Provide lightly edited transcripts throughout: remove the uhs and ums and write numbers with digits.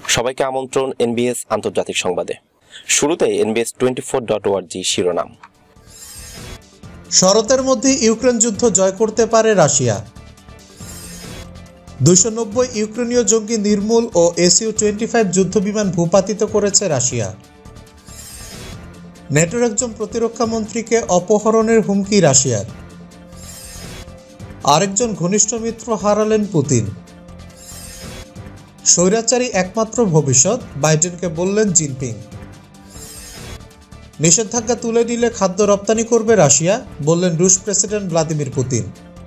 সবাইকে আমন্ত্রণ এনবিএস আন্তর্জাতিক সংবাদে। শুরুতে NBS24.org শিরোনাম। শরতের মধ্যে ইউক্রেন যুদ্ধ জয় করতে পারে রাশিয়া। 290 ইউক্রেনীয় জঙ্গি নির্মূল ও Su-25 যুদ্ধবিমান ভূপাতিত করেছে রাশিয়া। নেটোর একজন প্রতিরক্ষা মন্ত্রীকে অপহরণের হুমকি রাশিয়ার। আরেকজন ঘনিষ্ঠ মিত্র হারালেন পুতিন। স্বৈরাচারী একমাত্র ভবিষ্যৎ, বাইডেনকে বললেন জিনপিং। নিষেধাজ্ঞা তুলে নিলে খাদ্য রপ্তানি করবে রাশিয়া, বললেন রুশ প্রেসিডেন্ট ভ্লাদিমির পুতিন।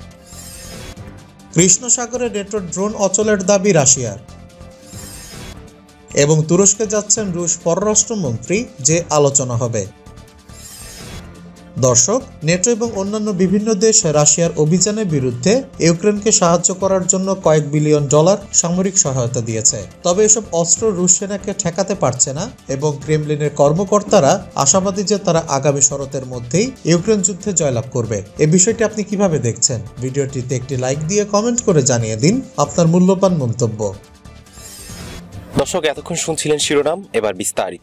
কৃষ্ণ সাগরে নেটোর ড্রোন অচলের দাবি রাশিয়ার। এবং তুরস্কে যাচ্ছেন রুশ পররাষ্ট্রমন্ত্রী, যে আলোচনা হবে। দর্শক, নেটো এবং অন্যান্য বিভিন্ন দেশ রাশিয়ার অভিযানের বিরুদ্ধে ইউক্রেনকে সাহায্য করার জন্য কয়েক বিলিয়ন ডলার সামরিক সহায়তা দিয়েছে। তবে এসব অস্ত্র রুশ সেনাকে ঠেকাতে পারছে না এবং ক্রেমলিনের কর্মকর্তারা আশাবাদী যে তারা আগামী শরতের মধ্যেই ইউক্রেন যুদ্ধে জয়লাভ করবে। এই বিষয়টি আপনি কিভাবে দেখছেন? ভিডিওটিতে একটি লাইক দিয়ে কমেন্ট করে জানিয়ে দিন আপনার মূল্যবান মন্তব্য। দর্শক, এতক্ষণ শুনছিলেন শিরোনাম, এবার বিস্তারিত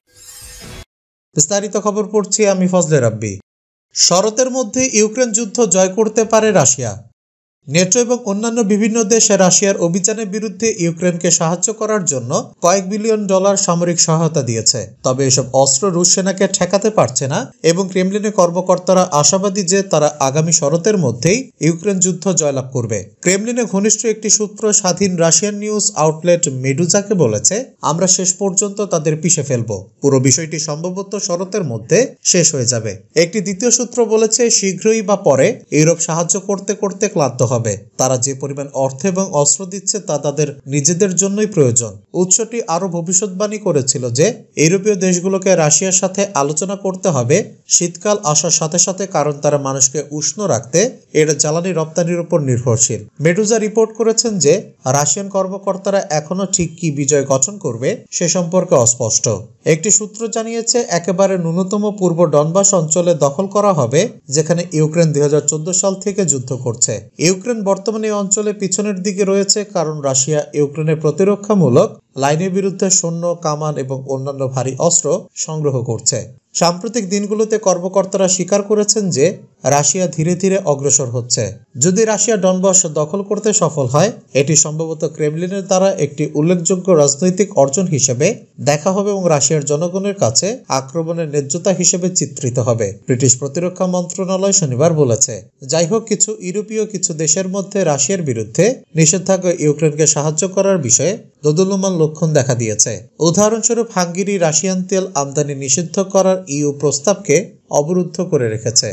খবর পড়ছি আমি ফজলে রাব্বি। শরতের মধ্যে ইউক্রেন যুদ্ধ জয় করতে পারে রাশিয়া। নেটো এবং অন্যান্য বিভিন্ন দেশ রাশিয়ার অভিযানের বিরুদ্ধে ইউক্রেনকে সাহায্য করার জন্য কয়েক বিলিয়ন ডলার সামরিক সহায়তা দিয়েছে। তবে এসব অস্ত্র রুশ সেনাকে ঠেকাতে পারছে না এবং ক্রেমলিনের কর্মকর্তারা আশাবাদী যে তারা আগামী শরতের মধ্যেই ইউক্রেন যুদ্ধ জয়লাভ করবে। ক্রেমলিনের ঘনিষ্ঠ একটি সূত্র স্বাধীন রাশিয়ান নিউজ আউটলেট মেডুজাকে বলেছে, আমরা শেষ পর্যন্ত তাদের পিষে ফেলব। পুরো বিষয়টি সম্ভবত শরতের মধ্যে শেষ হয়ে যাবে। একটি দ্বিতীয় সূত্র বলেছে, শীঘ্রই বা পরে ইউরোপ সাহায্য করতে করতে ক্লান্ত হবে। তারা যে পরিমাণ অর্থ এবং অস্ত্র দিচ্ছে তা তাদের নিজেদের জন্যই প্রয়োজন। উৎসটি আরো ভবিষ্যৎবাণী করেছিল যে ইউরোপীয় দেশগুলোকে রাশিয়ার সাথে আলোচনা করতে হবে শীতকাল আসার সাথে সাথে, কারণ তারা মানুষকে উষ্ণ রাখতে এর জ্বালানি রপ্তানির উপর নির্ভরশীল। মেডুজা রিপোর্ট করেছেন যে রাশিয়ান কর্মকর্তারা এখনো ঠিক কি বিজয় গঠন করবে সে সম্পর্কে অস্পষ্ট। একটি সূত্র জানিয়েছে, একেবারে ন্যূনতম পূর্ব ডনবাস অঞ্চলে দখল করা হবে, যেখানে ইউক্রেন 2014 সাল থেকে যুদ্ধ করছে। ইউক্রেন বর্তমানে এই অঞ্চলে পিছনের দিকে রয়েছে, কারণ রাশিয়া ইউক্রেনের প্রতিরক্ষামূলক লাইনের বিরুদ্ধে সৈন্য, কামান এবং অন্যান্য ভারী অস্ত্র সংগ্রহ করছে। সাম্প্রতিক দিনগুলোতে কর্মকর্তারা স্বীকার করেছেন যে রাশিয়া ধীরে ধীরে অগ্রসর হচ্ছে। যদি রাশিয়া ডনবাস দখল করতে সফল হয়, এটি সম্ভবত ক্রেমলিনের দ্বারা একটি উল্লেখযোগ্য রাজনৈতিক অর্জন হিসেবে দেখা হবে এবং রাশিয়ার জনগণের কাছে আক্রমণের ন্যায্যতা হিসেবে চিত্রিত হবে, ব্রিটিশ প্রতিরক্ষা মন্ত্রণালয় শনিবার বলেছে। যাই হোক, কিছু ইউরোপীয় কিছু দেশের মধ্যে রাশিয়ার বিরুদ্ধে নিষেধাজ্ঞা ইউক্রেনকে সাহায্য করার বিষয়ে দোদুল্যমান লক্ষণ দেখা দিয়েছে। উদাহরণস্বরূপ, হাঙ্গেরি রাশিয়ান তেল আমদানি নিষিদ্ধ করার ইউ প্রস্তাবকে অবরুদ্ধ করে রেখেছে।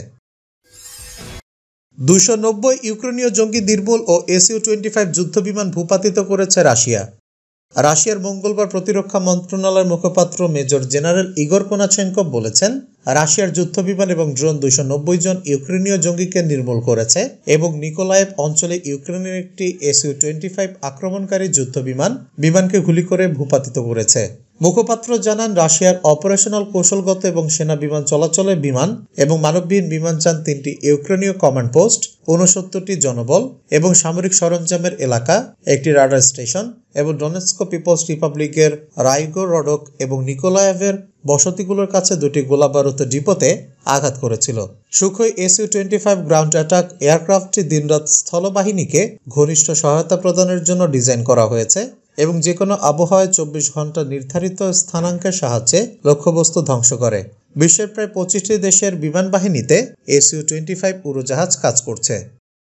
290 ইউক্রেনীয় জঙ্গি নির্মূল ও Su-25 যুদ্ধবিমান ভূপাতিত করেছে রাশিয়া। রাশিয়ার মঙ্গলবার প্রতিরক্ষা মন্ত্রণালয়ের মুখপাত্র মেজর জেনারেল ইগর কোনাচেনকভ বলেছেন, রাশিয়ার যুদ্ধবিমান এবং ড্রোন 290 জন ইউক্রেনীয় জঙ্গিকে নির্মূল করেছে এবং নিকোলায়েভ অঞ্চলে ইউক্রেনের একটি Su-25 আক্রমণকারী বিমানকে গুলি করে ভূপাতিত করেছে। মুখপাত্র জানান, রাশিয়ার অপারেশনাল কৌশলগত এবং সেনা বিমান চলাচলের বিমান এবং মানববিহীন বিমানযান 3টি ইউক্রেনীয় কমান্ড পোস্ট, 69টি জনবল এবং সামরিক সরঞ্জামের এলাকা, একটি রাডার স্টেশন এবং ডনেৎস্ক পিপলস রিপাবলিকের রাইগোরডক এবং নিকোলায়েভের বসতিগুলোর কাছে 2টি গোলাবারুদ ডিপোতে আঘাত করেছিল। সুখোই Su-25 গ্রাউন্ড অ্যাটাক এয়ারক্রাফটটি দিনরাত স্থলবাহিনীকে ঘনিষ্ঠ সহায়তা প্রদানের জন্য ডিজাইন করা হয়েছে এবং যে কোনো আবহাওয়ায় 24 ঘন্টা নির্ধারিত স্থানাঙ্কের সাহায্যে লক্ষ্যবস্তু ধ্বংস করে। বিশ্বের প্রায় 25টি দেশের বিমান বাহিনীতে Su-25 উড়োজাহাজ কাজ করছে।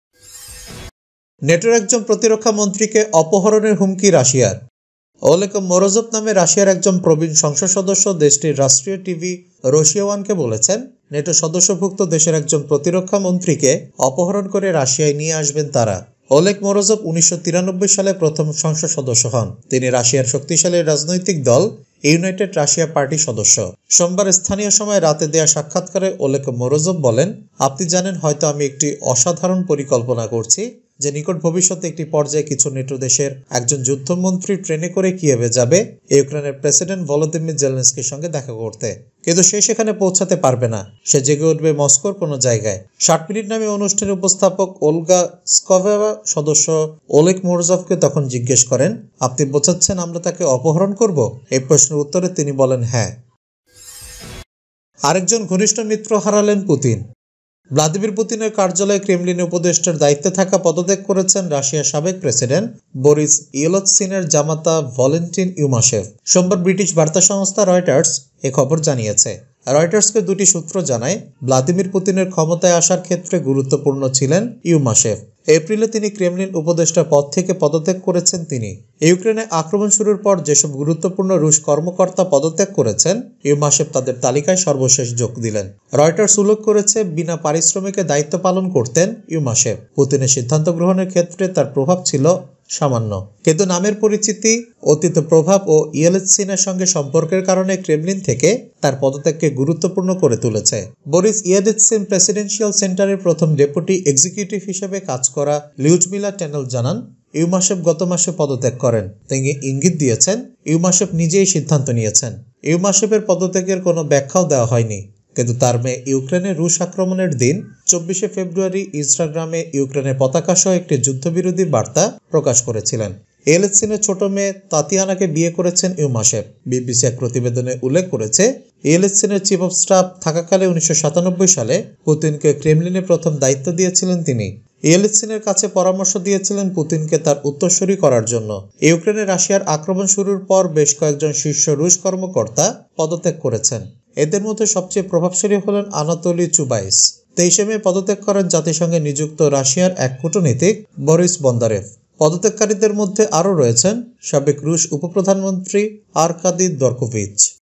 নেটোর একজন প্রতিরক্ষা মন্ত্রীকে অপহরণের হুমকি রাশিয়ার। ওলেক মোরোজভ নামে রাশিয়ার একজন প্রবীণ সংসদ সদস্য দেশটির রাষ্ট্রীয় টিভি রুশিয়া ওয়ানকে বলেছেন, নেটো সদস্যভুক্ত দেশের একজন প্রতিরক্ষা মন্ত্রীকে অপহরণ করে রাশিয়ায় নিয়ে আসবেন তারা। ওলেক মোরোজভ 1993 সালে প্রথম সংসদ সদস্য হন। তিনি রাশিয়ার শক্তিশালী রাজনৈতিক দল ইউনাইটেড রাশিয়া পার্টির সদস্য। সোমবার স্থানীয় সময় রাতে দেয়া সাক্ষাৎকারে ওলেক মোরোজভ বলেন, আপনি জানেন, হয়তো আমি একটি অসাধারণ পরিকল্পনা করছি যে নিকট ভবিষ্যতে একটি পর্যায়ে কিছু নেটো দেশের একজন যুদ্ধমন্ত্রী ট্রেনে করে কিয়েভে যাবে ইউক্রেনের প্রেসিডেন্ট ভলোদিমির জেলেনস্কির সঙ্গে দেখা করতে, কিন্তু সে সেখানে পৌঁছাতে পারবে না। সে জেগে উঠবে মস্কোর কোনো জায়গায়। 60 মিনিট নামে অনুষ্ঠানের উপস্থাপক ওলগা স্কভেভা সদস্য ওলেগ মোরজভকে তখন জিজ্ঞেস করেন, আপনি বোঝাচ্ছেন আমরা তাকে অপহরণ করব? এই প্রশ্নের উত্তরে তিনি বলেন, হ্যাঁ। আরেকজন ঘনিষ্ঠ মিত্র হারালেন পুতিন। ভ্লাদিমির পুতিনের কার্যালয়ে ক্রেমলিনে উপদেষ্টার দায়িত্বে থাকা পদত্যাগ করেছেন রাশিয়ার সাবেক প্রেসিডেন্ট বরিস ইয়েলৎসিনের জামাতা ভ্যালেন্টিন ইউমাশেভ। সোমবার ব্রিটিশ বার্তা সংস্থা রয়টার্স এ খবর জানিয়েছে। রয়টার্সকে দুটি সূত্র জানায়, ভ্লাদিমির পুতিনের ক্ষমতায় আসার ক্ষেত্রে গুরুত্বপূর্ণ ছিলেন ইউমাশেভ। এপ্রিলে তিনি ক্রেমলিন উপদেষ্টা পদ থেকে পদত্যাগ করেছেন। তিনি ইউক্রেনে আক্রমণ শুরুর পর যেসব গুরুত্বপূর্ণ রুশ কর্মকর্তা পদত্যাগ করেছেন, ইউমাশেভ তাদের তালিকায় সর্বশেষ যোগ দিলেন। রয়টার্স উল্লেখ করেছে, বিনা পারিশ্রমিকে দায়িত্ব পালন করতেন ইউমাশেভ। পুতিনের সিদ্ধান্ত গ্রহণের ক্ষেত্রে তার প্রভাব ছিল সামান্য, কিন্তু নামের পরিচিতি, অতীত প্রভাব ও ইয়েলৎসিনের সঙ্গে সম্পর্কের কারণে ক্রেমলিন থেকে তার পদত্যাগকে গুরুত্বপূর্ণ করে তুলেছে। বরিস ইয়েলৎসিন প্রেসিডেন্সিয়াল সেন্টারের প্রথম ডেপুটি এক্সিকিউটিভ হিসেবে কাজ করা লিউডমিলা টেনেল জানান, ইউমাশেভ গত মাসে পদত্যাগ করেন। তিনি ইঙ্গিত দিয়েছেন, ইউমাশেভ নিজেই সিদ্ধান্ত নিয়েছেন। ইউমাশেভের পদত্যাগের কোনো ব্যাখ্যাও দেওয়া হয়নি, কিন্তু তার মেয়ে ইউক্রেনে রুশ আক্রমণের দিন 24শে ফেব্রুয়ারি ইনস্টাগ্রামে ইউক্রেনের পতাকা সহ একটি যুদ্ধবিরোধী বার্তা প্রকাশ করেছিলেন। ইয়েলৎসিনের ছোট মেয়ে তাতিয়ানাকে বিয়ে করেছেন ইউমাশেভ। বিবিসি এক প্রতিবেদনে উল্লেখ করেছে, ইয়েলৎসিনের চিফ অফ স্টাফ থাকাকালে 1997 সালে পুতিনকে ক্রেমলিনে প্রথম দায়িত্ব দিয়েছিলেন তিনি। ইয়েলৎসিনের কাছে পরামর্শ দিয়েছিলেন পুতিনকে তার উত্তরসূরি করার জন্য। ইউক্রেনে রাশিয়ার আক্রমণ শুরুর পর বেশ কয়েকজন শীর্ষ রুশ কর্মকর্তা পদত্যাগ করেছেন। এদের মধ্যে সবচেয়ে প্রভাবশালী হলেন আনাতোলি চুবাইস। 23শে মে পদত্যাগ করেন জাতিসংঘে নিযুক্ত রাশিয়ার এক কূটনীতিক বরিস বন্দারেভ। পদত্যাগকারীদের মধ্যে আরও রয়েছেন সাবেক রুশ উপপ্রধানমন্ত্রী আরকাদি দরকোভিচ।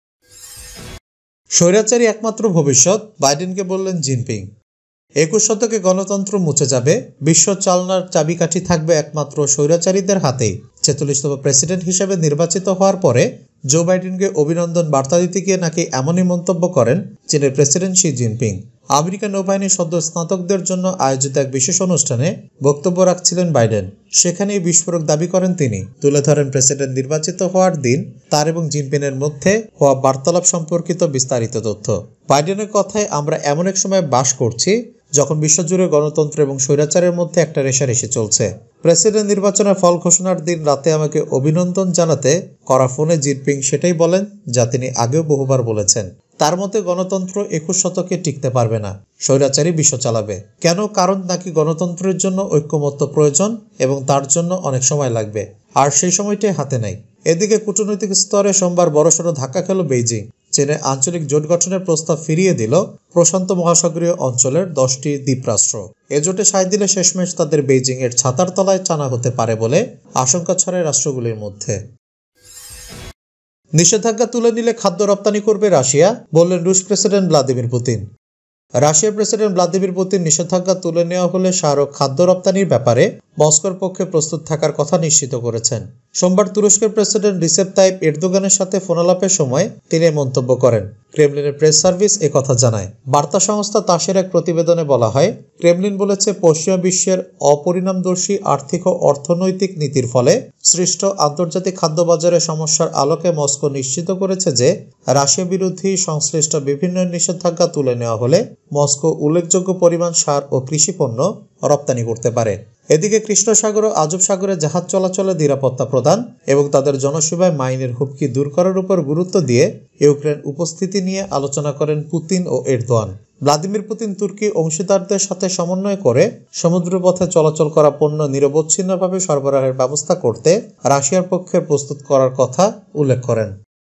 স্বৈরাচারী একমাত্র ভবিষ্যৎ, বাইডেনকে বললেন জিনপিং। 21 শতকে গণতন্ত্র মুছে যাবে, বিশ্ব চালনার চাবিকাঠি থাকবে একমাত্র স্বৈরাচারীদের হাতেই। 46তম প্রেসিডেন্ট হিসেবে নির্বাচিত হওয়ার পরে জো বাইডেনকে অভিনন্দন বার্তা দিতে গিয়ে নাকি এমনই মন্তব্য করেন চীনের প্রেসিডেন্ট শি জিনপিং। আমেরিকান নৌবাহিনীর সদ্য স্নাতকদের জন্য আয়োজিত এক বিশেষ অনুষ্ঠানে বক্তব্য রাখছিলেন বাইডেন। সেখানেই বিস্ফোরক দাবি করেন তিনি। তুলে ধরেন প্রেসিডেন্ট নির্বাচিত হওয়ার দিন তার এবং জিনপিংয়ের মধ্যে হওয়া বার্তালাপ সম্পর্কিত বিস্তারিত তথ্য। বাইডেনের কথায়, আমরা এমন এক সময় বাস করছি যখন বিশ্বজুড়ে গণতন্ত্র এবং স্বৈরাচারের মধ্যে একটা রেষারেষি চলছে। প্রেসিডেন্ট নির্বাচনের ফল ঘোষণার দিন রাতে আমাকে অভিনন্দন জানাতে করা ফোনে জিনপিং সেটাই বলেন যা তিনি আগেও বহুবার বলেছেন। তার মতে গণতন্ত্র 21 শতকে টিকতে পারবে না, স্বৈরাচারী বিশ্ব চালাবে। কেন? কারণ নাকি গণতন্ত্রের জন্য ঐক্যমত্য প্রয়োজন এবং তার জন্য অনেক সময় লাগবে, আর সেই সময়টাই হাতে নাই। এদিকে কূটনৈতিক স্তরে সোমবার বড়সড় ধাক্কা খেল বেইজিং। চীনে আঞ্চলিক জোট গঠনের প্রস্তাব ফিরিয়ে দিল প্রশান্ত মহাসাগরীয় অঞ্চলের 10টি দ্বীপরাষ্ট্র। এ জোটে সায় দিলে শেষমেশ তাদের বেইজিং এর ছাতার তলায় টানা হতে পারে বলে আশঙ্কা ছড়ায় রাষ্ট্রগুলির মধ্যে। নিষেধাজ্ঞা তুলে নিলে খাদ্য রপ্তানি করবে রাশিয়া, বললেন রুশ প্রেসিডেন্ট ভ্লাদিমির পুতিন। রাশিয়ার প্রেসিডেন্ট ভ্লাদিমির পুতিন নিষেধাজ্ঞা তুলে নেওয়া হলে স্মারক খাদ্য রপ্তানির ব্যাপারে মস্কোর পক্ষে প্রস্তুত থাকার কথা নিশ্চিত করেছেন। সোমবার তুরস্কের প্রেসিডেন্ট রিসেপ তাইপ এরদোগানের সাথে ফোনালাপের সময় তিনি মন্তব্য করেন। ক্রেমলিনের প্রেস সার্ভিস একথা জানায়। বার্তা সংস্থা তাসের এক প্রতিবেদনে বলা হয়, ক্রেমলিন বলেছে, পশ্চিমা বিশ্বের অপরিণামদর্শী আর্থিক ও অর্থনৈতিক নীতির ফলে সৃষ্ট আন্তর্জাতিক খাদ্য বাজারের সমস্যার আলোকে মস্কো নিশ্চিত করেছে যে রাশিয়া বিরোধী সংশ্লিষ্ট বিভিন্ন নিষেধাজ্ঞা তুলে নেওয়া হলে মস্কো উল্লেখযোগ্য পরিমাণ সার ও কৃষি পণ্য রপ্তানি করতে পারে। এদিকে কৃষ্ণ সাগর ও আজব সাগরে জাহাজ চলাচলে নিরাপত্তা প্রদান এবং তাদের জনসেবায় মাইনের হুমকি দূর করার উপর গুরুত্ব দিয়ে ইউক্রেন উপস্থিতি নিয়ে আলোচনা করেন পুতিন ও এরদোয়ান। ভ্লাদিমির পুতিন তুর্কি অংশীদারদের সাথে সমন্বয় করে সমুদ্রপথে চলাচল করা পণ্য নিরবচ্ছিন্নভাবে সরবরাহের ব্যবস্থা করতে রাশিয়ার পক্ষে প্রস্তুত করার কথা উল্লেখ করেন।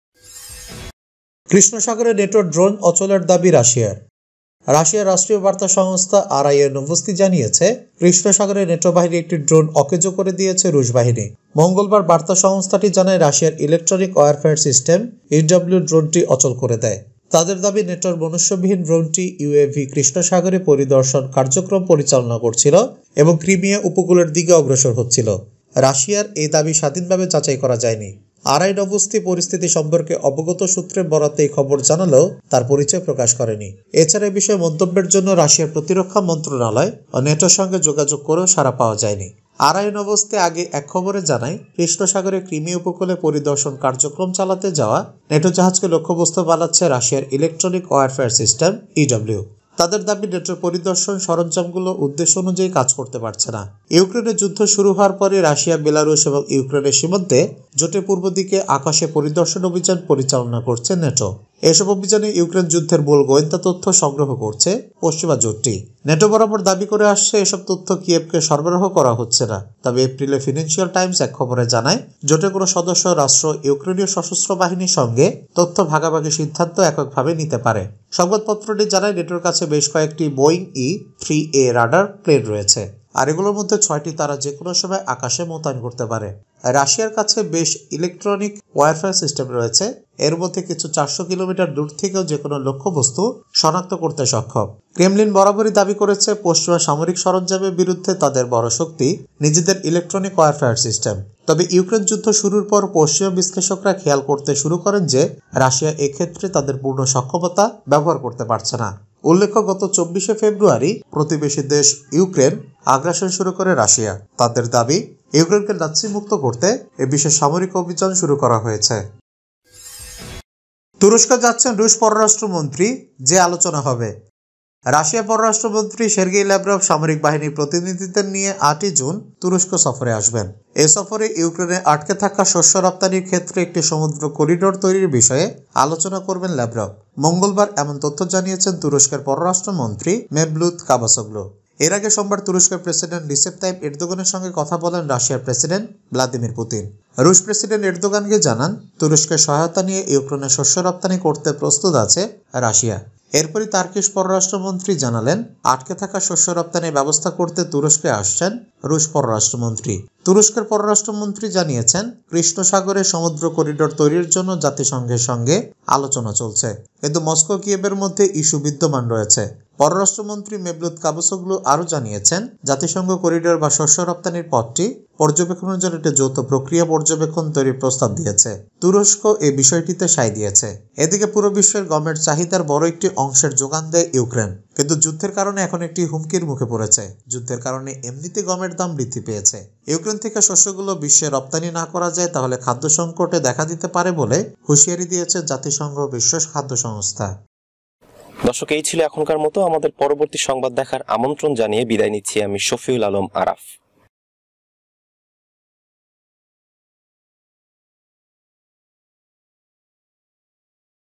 কৃষ্ণ সাগরে নেটোর ড্রোন অচলের দাবি রাশিয়ার। রাশিয়ার রাষ্ট্রীয় বার্তা সংস্থা RIA নভোস্তি জানিয়েছে, কৃষ্ণ সাগরে নেটো বাহিনী একটি ড্রোন অকেজো করে দিয়েছে রুশ বাহিনী। মঙ্গলবার বার্তা সংস্থাটি জানায়, রাশিয়ার ইলেকট্রনিক ওয়ারফেয়ার সিস্টেম EW ড্রোনটি অচল করে দেয়। তাদের দাবি, নেটোর মনুষ্যবিহীন ড্রোনটি UAV কৃষ্ণ সাগরে পরিদর্শন কার্যক্রম পরিচালনা করছিল এবং ক্রিমিয়া উপকূলের দিকে অগ্রসর হচ্ছিল। রাশিয়ার এই দাবি স্বাধীনভাবে যাচাই করা যায়নি। আরাই নভোস্তি পরিস্থিতি সম্পর্কে অবগত সূত্রে বরাতে এই খবর জানালেও তার পরিচয় প্রকাশ করেনি। এছাড়া এই বিষয়ে মন্তব্যের জন্য রাশিয়ার প্রতিরক্ষা মন্ত্রণালয় ও নেটোর সঙ্গে যোগাযোগ করেও সাড়া পাওয়া যায়নি। আরাই নভোস্তি আগে এক খবরে জানায়, কৃষ্ণ সাগরে ক্রিমিয়া উপকূলে পরিদর্শন কার্যক্রম চালাতে যাওয়া নেটো জাহাজকে লক্ষ্যবস্তু বানাচ্ছে রাশিয়ার ইলেকট্রনিক ওয়ারফেয়ার সিস্টেম ইডব্লিউ। তাদের দাবি, নেটোর পরিদর্শন সরঞ্জামগুলো উদ্দেশ্য অনুযায়ী কাজ করতে পারছে না। ইউক্রেনের যুদ্ধ শুরু হওয়ার পরে রাশিয়া, বেলারুশ এবং ইউক্রেনের সীমান্তে জোটের পূর্ব দিকে আকাশে পরিদর্শন অভিযান পরিচালনা করছে নেটো। এসব অভিযানে ইউক্রেন যুদ্ধের মূল গোয়েন্দা তথ্য সংগ্রহ করছে পশ্চিমা জোটটি। নেটো বরাবর দাবি করে আসছে এসব তথ্য কিয়েভকে সরবরাহ করা হচ্ছে না। তবে এপ্রিলে ফিনান্সিয়াল টাইমস এক খবরে জানায়, জোটের কোনো সদস্য রাষ্ট্র ইউক্রেনীয় সশস্ত্র বাহিনীর সঙ্গে তথ্য ভাগাভাগি সিদ্ধান্ত এককভাবে নিতে পারে। সংবাদপত্রটি জানায়, নেটোর কাছে বেশ কয়েকটি বোয়িং E-3A রাডার প্লেন রয়েছে, আর এগুলোর মধ্যে 6টি তারা যে কোনো সময় আকাশে মোতায়েন করতে পারে। রাশিয়ার কাছে বেশ ইলেকট্রনিক ওয়ারফেয়ার সিস্টেম রয়েছে, এর মধ্যে কিছু 400 কিলোমিটার দূর থেকেও যে কোনো লক্ষ্যবস্তু শনাক্ত করতে সক্ষম। ক্রেমলিন বরাবরই দাবি করেছে, পশ্চিমা সামরিক সরঞ্জামের বিরুদ্ধে তাদের বড় শক্তি নিজেদের ইলেকট্রনিক ওয়ারফেয়ার সিস্টেম। তবে ইউক্রেন যুদ্ধ শুরুর পর পশ্চিমা বিশ্লেষকরা খেয়াল করতে শুরু করেন যে রাশিয়া এক্ষেত্রে তাদের পূর্ণ সক্ষমতা ব্যবহার করতে পারছে না। উল্লেখ্য, গত 24শে ফেব্রুয়ারি প্রতিবেশী দেশ ইউক্রেন আগ্রাসন শুরু করে রাশিয়া। তাদের দাবি, ইউক্রেনকে নাৎসি মুক্ত করতে এ বিশেষ সামরিক অভিযান শুরু করা হয়েছে। তুরস্ক যাচ্ছেন রুশ পররাষ্ট্রমন্ত্রী, যে আলোচনা হবে। রাশিয়া পররাষ্ট্রমন্ত্রী সের্গেই ল্যাভরভ সামরিক বাহিনীর প্রতিনিধিদের নিয়ে 8ই জুন তুরস্ক সফরে আসবেন। এ সফরে ইউক্রেনে আটকে থাকা শস্য রপ্তানির ক্ষেত্রে একটি সমুদ্র করিডোর তৈরির বিষয়ে আলোচনা করবেন ল্যাভরভ। মঙ্গলবার এমন তথ্য জানিয়েছেন তুরস্কের পররাষ্ট্রমন্ত্রী মেভলুত কাভাসোগ্লু। এর আগে সোমবার তুরস্কের প্রেসিডেন্ট রিসেপ তাইপ এরদোগানের সঙ্গে কথা বলেন রাশিয়ার প্রেসিডেন্ট ভ্লাদিমির পুতিন। রুশ প্রেসিডেন্ট এরদোগানকে জানান, তুরস্কের সহায়তা নিয়ে ইউক্রেনে শস্য রপ্তানি করতে প্রস্তুত আছে রাশিয়া। এরপরই তার্কিশ পররাষ্ট্রমন্ত্রী জানালেন, আটকে থাকা শস্য রপ্তানির ব্যবস্থা করতে তুরস্কে আসছেন রুশ পররাষ্ট্রমন্ত্রী। তুরস্কের পররাষ্ট্রমন্ত্রী জানিয়েছেন, কৃষ্ণ সাগরে সমুদ্র করিডোর তৈরির জন্য জাতিসংঘের সঙ্গে আলোচনা চলছে, কিন্তু মস্কো কিয়েভের মধ্যে ইস্যু বিদ্যমান রয়েছে। পররাষ্ট্রমন্ত্রী মেভলুত কাভাসোগ্লু আরও জানিয়েছেন, জাতিসংঘ করিডোর বা শস্য রপ্তানির পথটি পর্যবেক্ষণের জন্য একটি যৌথ প্রক্রিয়া পর্যবেক্ষণ তৈরির প্রস্তাব দিয়েছে। তুরস্ক এই বিষয়টিতে সায় দিয়েছে। এদিকে পুরো বিশ্বের গমের চাহিদার বড় একটি অংশের যোগান দেয় ইউক্রেন, কিন্তু যুদ্ধের কারণে এখন একটি হুমকির মুখে পড়েছে। যুদ্ধের কারণে এমনিতে গমের দাম বৃদ্ধি পেয়েছে। ইউক্রেন থেকে শস্যগুলো বিশ্বে রপ্তানি না করা যায় তাহলে খাদ্য সংকটে দেখা দিতে পারে বলে হুঁশিয়ারি দিয়েছে জাতিসংঘ বিশ্ব খাদ্য সংস্থা। দর্শক, এই ছিল এখনকার মতো। আমাদের পরবর্তী সংবাদ দেখার আমন্ত্রণ জানিয়ে বিদায় নিচ্ছি আমি শফিউল আলম আরাফ।